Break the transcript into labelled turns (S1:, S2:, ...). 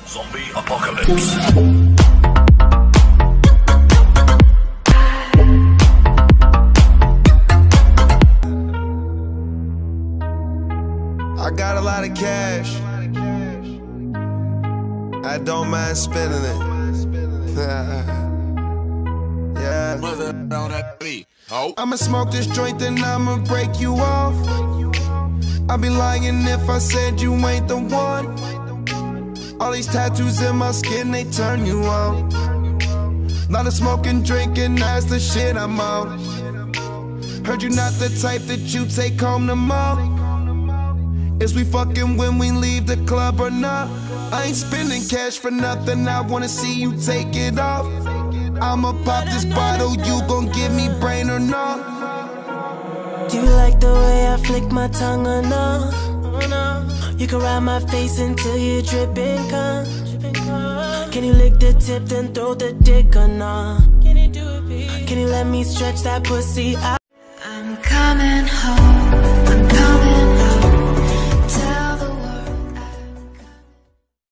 S1: Zombie Apocalypse.
S2: I got a lot of cash. I don't mind spending it. Yeah. I'ma smoke this joint, then I'ma break you off. I'd be lying if I said you ain't the one. All these tattoos in my skin, they turn you on. Lot of smoking, drinking, that's the shit I'm on. Heard you not the type that you take home to mom. Is we fucking when we leave the club or not? I ain't spending cash for nothing, I wanna see you take it off. I'ma pop this bottle, you gon' give me brain or not?
S3: Do you like the way I flick my tongue or no? You can ride my face until you're dripping cum. Can you lick the tip then throw the dick or no? Can you let me stretch that pussy out?
S4: I'm coming home.